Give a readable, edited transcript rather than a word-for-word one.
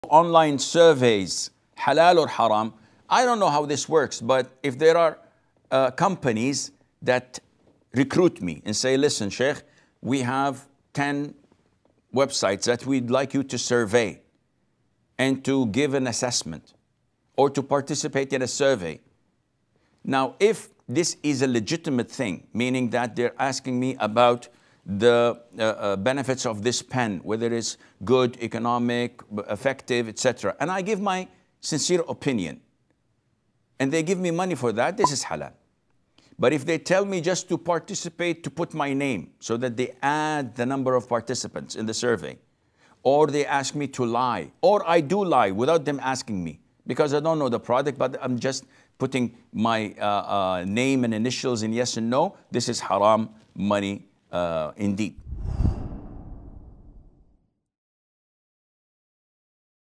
online surveys, halal or haram. I don't know how this works, but if there are companies that recruit me and say, listen, Sheikh, we have 10 websites that we'd like you to survey and to give an assessment or to participate in a survey. Now, if this is a legitimate thing, meaning that they're asking me about the benefits of this pen, whether it's good, economic, effective, etc., and I give my sincere opinion, and they give me money for that, this is halal. But if they tell me just to participate, to put my name so that they add the number of participants in the survey, or they ask me to lie, or I do lie without them asking me because I don't know the product, but I'm just putting my name and initials in yes and no, this is haram money indeed.